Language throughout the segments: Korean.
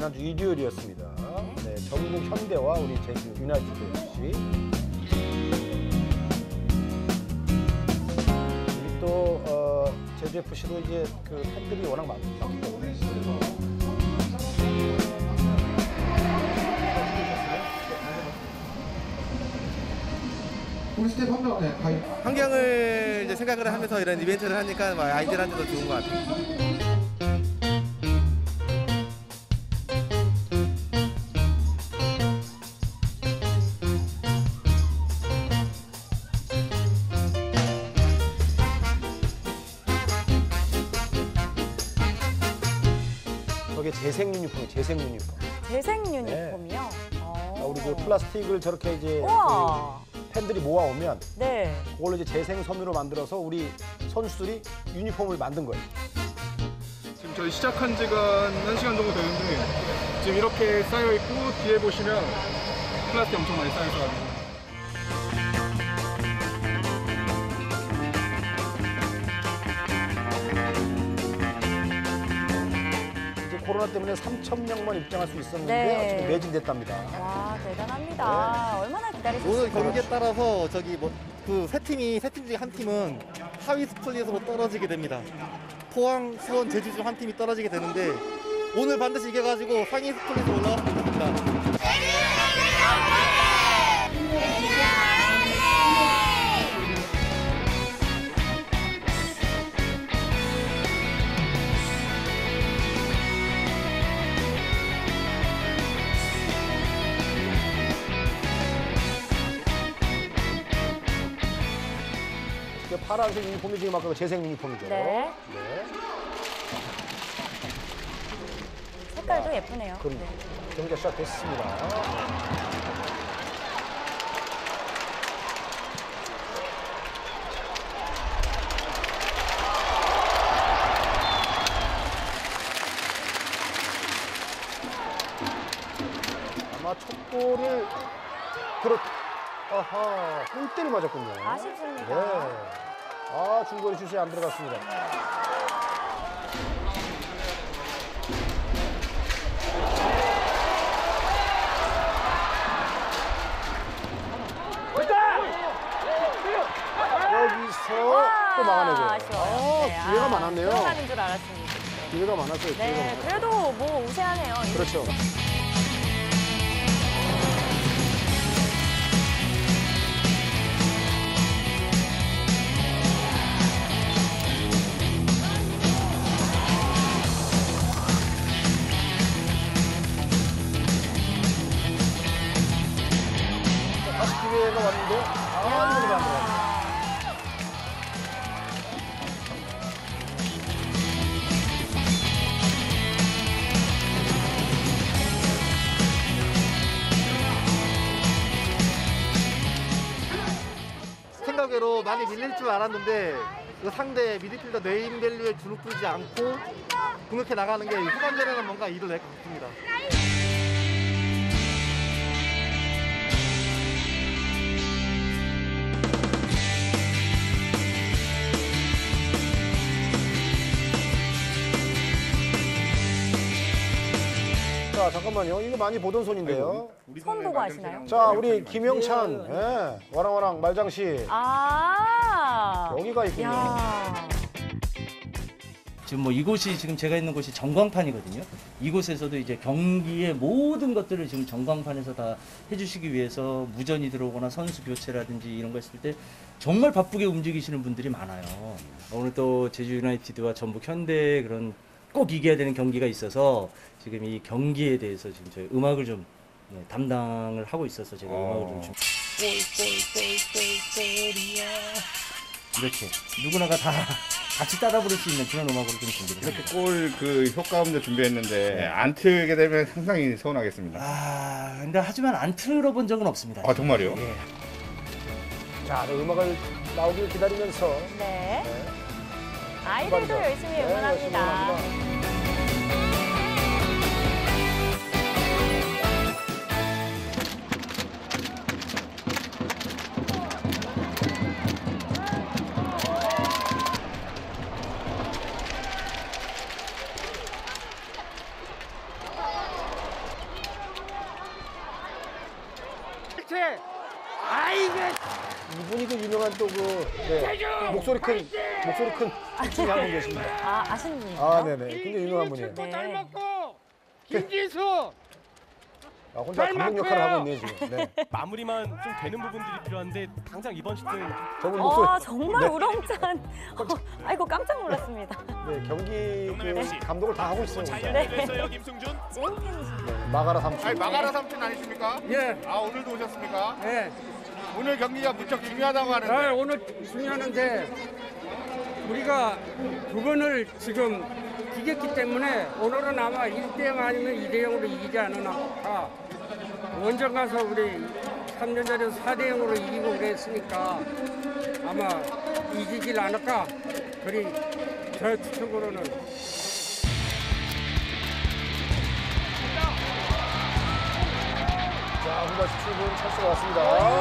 지난주 일요일이었습니다. 네, 전북 현대와 우리 제주 유나이티드 FC. 우리 또 제주 FC도 이제 그 팬들이 워낙 많기 때문에. 환경을 이제 생각을 하면서 이런 이벤트를 하니까 아이들한테도 좋은 것 같아요. 저게 재생 유니폼이에요, 재생 유니폼. 재생 유니폼이요? 네. 우리 그 플라스틱을 저렇게 이제 우와. 팬들이 모아오면 네. 그걸로 이제 재생 섬유로 만들어서 우리 선수들이 유니폼을 만든 거예요. 지금 저희 시작한 지가 한 1시간 정도 되는데 지금 이렇게 쌓여 있고 뒤에 보시면 플라스틱 엄청 많이 쌓여 있어가지고. 이제 코로나 때문에 3,000명만 입장할 수 있었는데 네. 지금 매진됐답니다. 와, 대단합니다. 얼마나 기다리셨어요? 오늘 경기에 따라서 저기 그 세 팀 중에 한 팀은 하위 스플릿으로 떨어지게 됩니다. 포항, 수원, 제주 중 한 팀이 떨어지게 되는데 오늘 반드시 이겨가지고 상위 스플릿으로 올라갔으면 좋겠습니다. 파란색 유니폼이 지금 아까 재생 유니폼이죠. 네. 네. 색깔도 예쁘네요. 그럼 네. 경기가 시작됐습니다. 아마 첫 골을 아하, 골대를 맞았군요. 아쉽습니다. 네. 아, 중거리 슛이 안 들어갔습니다. 여기서 또 막아내죠. 아쉬워요. 네, 기회가 많았네요. 들어가는 줄 알았습니다. 기회가 많았어요. 기회가 네, 많았어요. 그래도 뭐 우세하네요. 그렇죠. 다시 기회가 왔는데 이거는 안 들어갔어요. 생각외로 많이 밀릴 줄 알았는데 그 상대 미드필더 네임밸류에 주눅 들지 않고 공격해 나가는 게 후반전에는 뭔가 일을 낼 것 같습니다. 자, 잠깐만요. 이거 많이 보던 손인데요. 손 보고 하시나요? 자, 우리 김영찬, 예, 와랑와랑 말장씨 아. 여기가 있군요. 야. 지금 뭐 이곳이 지금 제가 있는 곳이 전광판이거든요. 이곳에서도 이제 경기의 모든 것들을 지금 전광판에서 다 해주시기 위해서 무전이 들어오거나 선수 교체라든지 이런 거 했을 때 정말 바쁘게 움직이시는 분들이 많아요. 오늘 또 제주 유나이티드와 전북 현대 그런 꼭 이겨야 되는 경기가 있어서 지금 이 경기에 대해서 지금 저희 음악을 좀 담당을 하고 있어서 제가 음악을 좀 이렇게 누구나가 다 같이 따라 부를 수 있는 그런 음악으로 좀 준비를 이렇게 골 그 효과음도 준비했는데 안 틀게 되면 상당히 서운하겠습니다. 아, 근데 하지만 안 틀어본 적은 없습니다. 아, 정말요? 예. 자, 네, 음악을 나오길 기다리면서 네. 네. 아이들도 후반전. 열심히 네, 열심히 응원합니다. 응원합니다. 이분이 그 유명한 또 그 목소리 큰 중에 한 분 계십니다. 아, 아시는 분이요? 아, 네네. 굉장히 유명한 분이에요. 네. 김진수 아, 혼자 감독 역할을 하고 있네요, 지금. 네. 마무리만 좀 되는 부분들이 필요한데 당장 이번 시즌 저분 목소리. 정말 네. 우렁찬. 아이고, 깜짝 놀랐습니다. 네, 경기 그 감독을 다 하고 있어요, 혼자. 네. 김승준. 찐팬이시죠. 네, 마가라 삼촌. 아니 마가라 삼촌 아니십니까? 예, 아 오늘도 오셨습니까? 예. 오늘 경기가 무척 중요하다고 하는데. 아, 오늘 중요한데 우리가 두 번을 지금 이겼기 때문에 오늘은 아마 1대0 아니면 2대0으로 이기지 않을까. 원정 가서 우리 3년 전에 4대0으로 이기고 그랬으니까 아마 이기질 않을까. 그리 저 추측으로는. 자, 후반 17분 찰스가 왔습니다.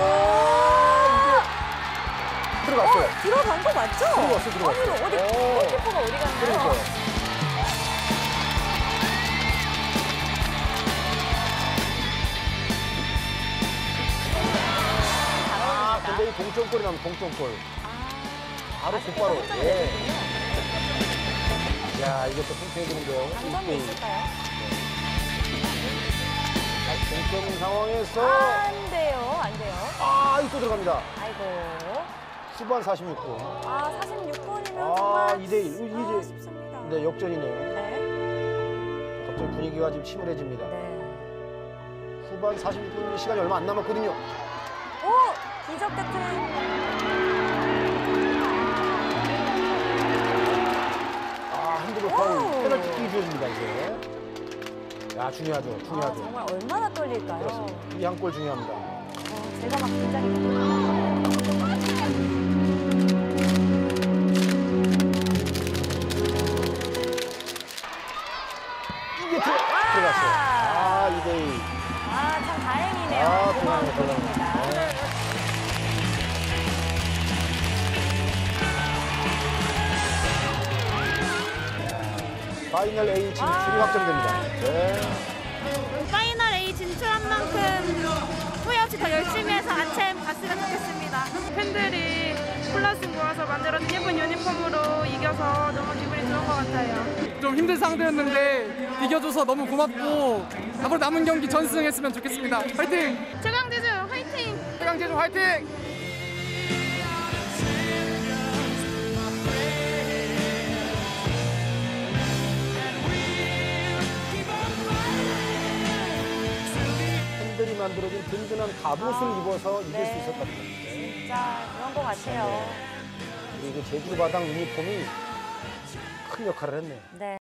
이게 들어갔어요. 들어간 거 맞죠? 들어갔어. 아니, 어디, 골키퍼가 어디 갔나요? 그러니까요. 아, 근데 이 동점골이 나면 동점골. 바로 곧바로. 예. 야, 이것도 팽팽해지는데요. 장점이 있을까요? 동점 상황에서 안 돼요, 안 돼요. 아, 이또 들어갑니다. 아이고. 후반 46분. 아, 46분이면 아, 정말 2대1. 이제 쉽습니다. 네, 역전이네요. 네. 갑자기 분위기가 지금 침울해집니다. 네. 후반 46분 시간이 얼마 안 남았거든요. 오! 기적 같은. 아, 핸드볼 오! 파울. 페널티킥이 주어집니다, 이제. 야, 중요하죠. 아, 중요하죠. 정말 얼마나 떨릴까요? 그렇습니다. 이 한 골 중요합니다. 제가 막 긴장이 됩니다. 이게 들어갔어요. 아, 2대2. 아, 참 다행이네요. 아, 고마운 대단하네, 골입니다. 대단하네. 파이널 A 진출이 확정됩니다. 네. 파이널 A 진출한 만큼 후회 없이 더 열심히 해서 아챔 갔으면 좋겠습니다. 팬들이 플러스 모아서 만들어진 예쁜 유니폼으로 이겨서 너무 기분이 좋은 것 같아요. 좀 힘든 상대였는데 이겨줘서 너무 고맙고 앞으로 남은 경기 전승했으면 좋겠습니다. 화이팅! 최강제주 화이팅! 최강제주 화이팅! 팬들이 만들어진 든든한 갑옷을 입어서 이길 네. 수 있었답니다. 진짜 그런 것 같아요. 그리고 제주바당 유니폼이 큰 역할을 했네요. 네.